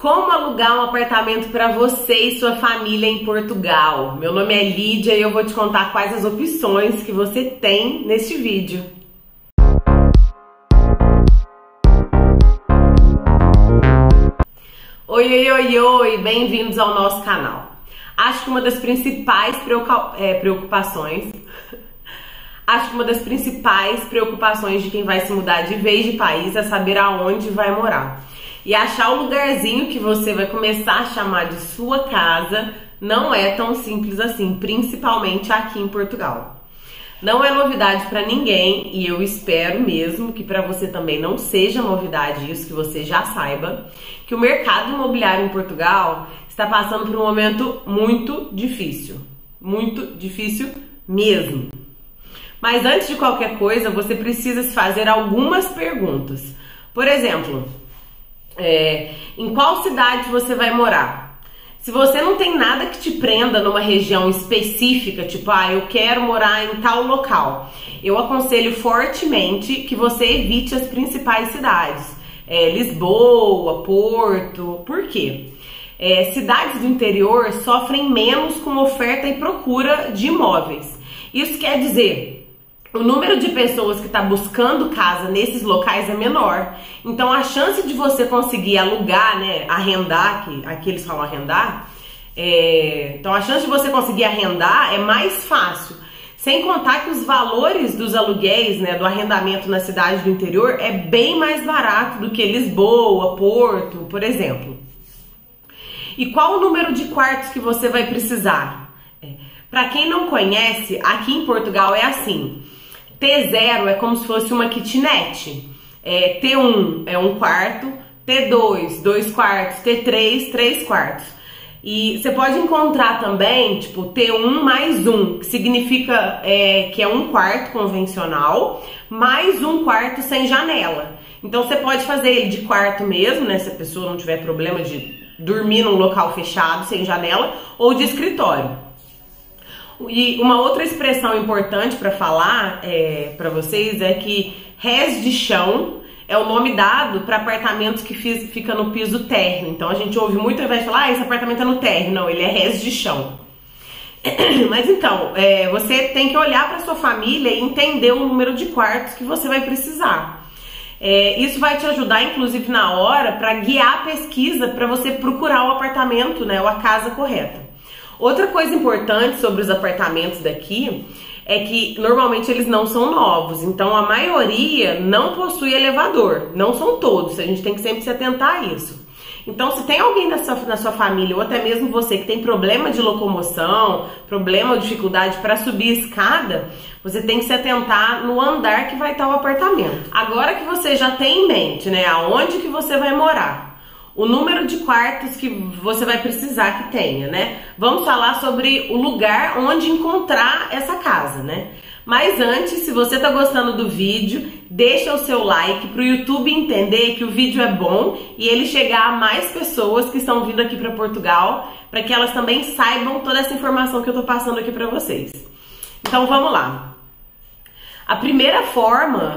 Como alugar um apartamento para você e sua família em Portugal? Meu nome é Lídia e eu vou te contar quais as opções que você tem neste vídeo. Oi, bem-vindos ao nosso canal. Acho que uma das principais preocupações de quem vai se mudar de vez de país é saber aonde vai morar. E achar o lugarzinho que você vai começar a chamar de sua casa não é tão simples assim, principalmente aqui em Portugal. Não é novidade para ninguém e eu espero mesmo que para você também não seja novidade isso, que você já saiba, que o mercado imobiliário em Portugal está passando por um momento muito difícil mesmo. Mas antes de qualquer coisa, você precisa se fazer algumas perguntas. Por exemplo, em qual cidade você vai morar? Se você não tem nada que te prenda numa região específica, tipo, eu quero morar em tal local, eu aconselho fortemente que você evite as principais cidades. Lisboa, Porto. Por quê? Cidades do interior sofrem menos com oferta e procura de imóveis. Isso quer dizer, o número de pessoas que está buscando casa nesses locais é menor. Então a chance de você conseguir alugar, arrendar, que aqui eles falam arrendar, então a chance de você conseguir arrendar é mais fácil. Sem contar que os valores dos aluguéis, do arrendamento na cidade do interior é bem mais barato do que Lisboa, Porto, por exemplo. E qual o número de quartos que você vai precisar? Para quem não conhece, aqui em Portugal é assim. T0 é como se fosse uma kitnet. T1 é um quarto, T2, 2 quartos, T3, 3 quartos. E você pode encontrar também, tipo, T1 mais 1, que significa que é um quarto convencional, mais um quarto sem janela. Então você pode fazer ele de quarto mesmo, se a pessoa não tiver problema de dormir num local fechado, sem janela, ou de escritório. E uma outra expressão importante para falar para vocês é que res de chão é o nome dado para apartamentos que fica no piso térreo. Então a gente ouve muito ao invés de falar, esse apartamento é no térreo. Não, ele é res de chão. Mas então, você tem que olhar para sua família e entender o número de quartos que você vai precisar. Isso vai te ajudar, inclusive, na hora para guiar a pesquisa para você procurar o apartamento, ou a casa correta. Outra coisa importante sobre os apartamentos daqui é que normalmente eles não são novos, então a maioria não possui elevador, não são todos, a gente tem que sempre se atentar a isso. Então se tem alguém na sua família ou até mesmo você que tem problema de locomoção, problema ou dificuldade para subir escada, você tem que se atentar no andar que vai estar o apartamento. Agora que você já tem em mente, aonde que você vai morar, o número de quartos que você vai precisar que tenha, Vamos falar sobre o lugar onde encontrar essa casa, Mas antes, se você tá gostando do vídeo, deixa o seu like pro YouTube entender que o vídeo é bom e ele chegar a mais pessoas que estão vindo aqui para Portugal, para que elas também saibam toda essa informação que eu tô passando aqui para vocês. Então vamos lá. A primeira forma,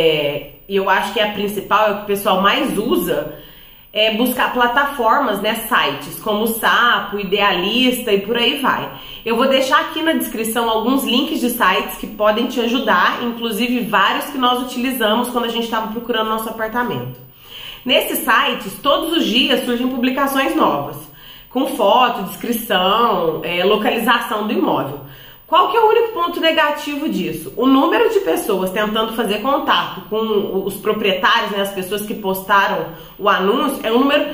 eu acho que é a principal, é o que o pessoal mais usa, é buscar plataformas, sites como o Sapo, Idealista e por aí vai. Eu vou deixar aqui na descrição alguns links de sites que podem te ajudar, inclusive vários que nós utilizamos quando a gente estava procurando nosso apartamento. Nesses sites, todos os dias surgem publicações novas, com foto, descrição, localização do imóvel. Qual que é o único ponto negativo disso? O número de pessoas tentando fazer contato com os proprietários, as pessoas que postaram o anúncio, é um número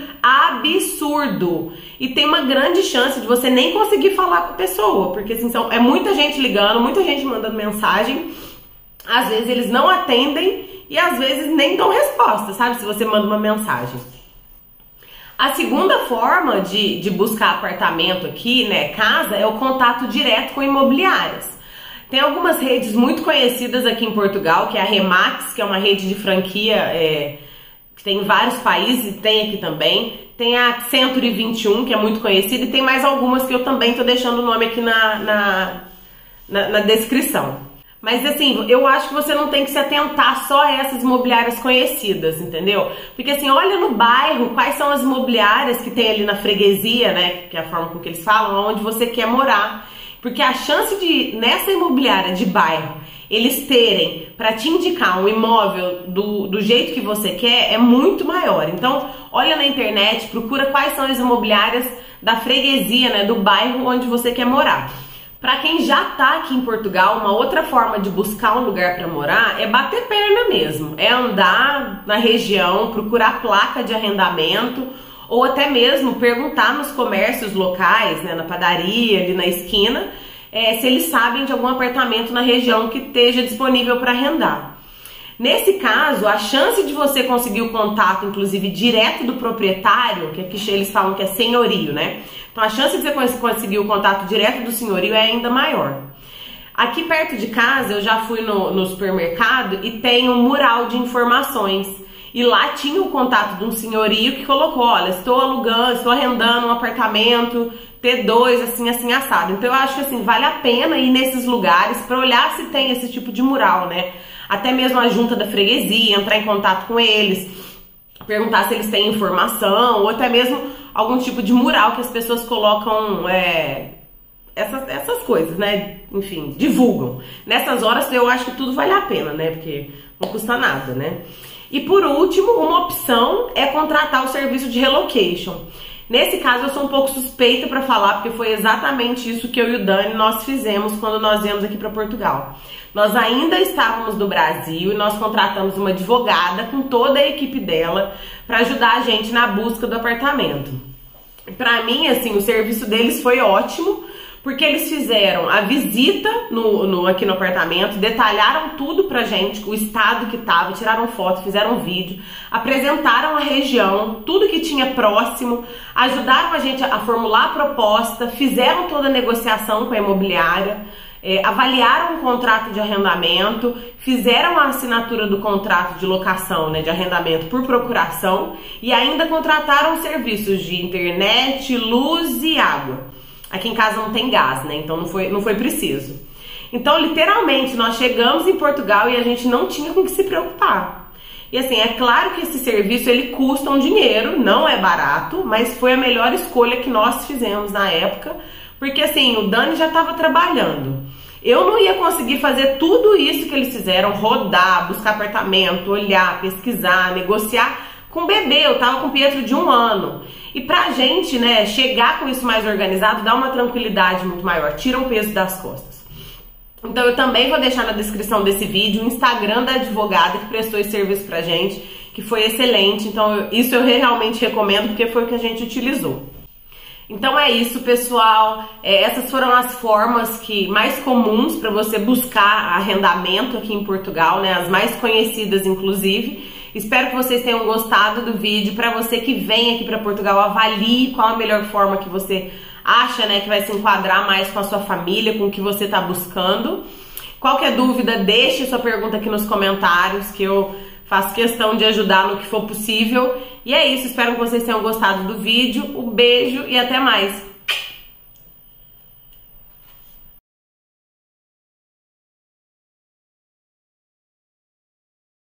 absurdo. E tem uma grande chance de você nem conseguir falar com a pessoa, porque assim, é muita gente ligando, muita gente mandando mensagem. Às vezes eles não atendem e às vezes nem dão resposta, sabe? Se você manda uma mensagem. A segunda forma de buscar apartamento aqui, casa, é o contato direto com imobiliárias. Tem algumas redes muito conhecidas aqui em Portugal, que é a Remax, que é uma rede de franquia que tem em vários países, e tem aqui também. Tem a Century 21, que é muito conhecida, e tem mais algumas que eu também estou deixando o nome aqui na descrição. Mas assim, eu acho que você não tem que se atentar só a essas imobiliárias conhecidas, entendeu? Porque assim, olha no bairro quais são as imobiliárias que tem ali na freguesia, né? Que é a forma com que eles falam, onde você quer morar. Porque a chance de, nessa imobiliária de bairro, eles terem para te indicar um imóvel do jeito que você quer é muito maior. Então, olha na internet, procura quais são as imobiliárias da freguesia, né? Do bairro onde você quer morar. Para quem já tá aqui em Portugal, uma outra forma de buscar um lugar para morar é bater perna mesmo. É andar na região, procurar placa de arrendamento ou até mesmo perguntar nos comércios locais, né, na padaria, ali na esquina, se eles sabem de algum apartamento na região que esteja disponível para arrendar. Nesse caso, a chance de você conseguir o contato, inclusive direto do proprietário, que aqui eles falam que é senhorio, né? Então a chance de você conseguir o contato direto do senhorio é ainda maior. Aqui perto de casa eu já fui no supermercado e tem um mural de informações. E lá tinha o contato de um senhorio que colocou, olha, estou arrendando um apartamento T2, assim, assim, assado. Então eu acho que assim, vale a pena ir nesses lugares para olhar se tem esse tipo de mural, né? Até mesmo a junta da freguesia, entrar em contato com eles, perguntar se eles têm informação, ou até mesmo algum tipo de mural que as pessoas colocam essas coisas, né? Enfim, divulgam. Nessas horas eu acho que tudo vale a pena, né? Porque não custa nada, né? E por último, uma opção é contratar o serviço de relocation. Nesse caso eu sou um pouco suspeita para falar, porque foi exatamente isso que eu e o Dani nós fizemos quando nós viemos aqui para Portugal. Nós ainda estávamos no Brasil e nós contratamos uma advogada com toda a equipe dela para ajudar a gente na busca do apartamento. Para mim, assim, o serviço deles foi ótimo, porque eles fizeram a visita aqui no apartamento, detalharam tudo pra gente, o estado que tava, tiraram foto, fizeram vídeo, apresentaram a região, tudo que tinha próximo, ajudaram a gente a formular a proposta, fizeram toda a negociação com a imobiliária, avaliaram o contrato de arrendamento, fizeram a assinatura do contrato de locação, né, de arrendamento por procuração e ainda contrataram serviços de internet, luz e água. Aqui em casa não tem gás, né? Então não foi preciso. Então, literalmente, nós chegamos em Portugal e a gente não tinha com o que se preocupar. E assim, é claro que esse serviço, ele custa um dinheiro, não é barato, mas foi a melhor escolha que nós fizemos na época, porque assim, o Dani já estava trabalhando. Eu não ia conseguir fazer tudo isso que eles fizeram, rodar, buscar apartamento, olhar, pesquisar, negociar com o bebê. Eu tava com o Pietro de 1 ano. E pra gente, né, chegar com isso mais organizado, dá uma tranquilidade muito maior, tira o peso das costas. Então eu também vou deixar na descrição desse vídeo o Instagram da advogada que prestou esse serviço pra gente, que foi excelente. Então isso eu realmente recomendo, porque foi o que a gente utilizou. Então é isso, pessoal. Essas foram as formas mais comuns para você buscar arrendamento aqui em Portugal, né? As mais conhecidas, inclusive. Espero que vocês tenham gostado do vídeo. Para você que vem aqui para Portugal, avalie qual a melhor forma que você acha, né, que vai se enquadrar mais com a sua família, com o que você está buscando. Qualquer dúvida, deixe sua pergunta aqui nos comentários, que eu faço questão de ajudar no que for possível. E é isso, espero que vocês tenham gostado do vídeo. Um beijo e até mais!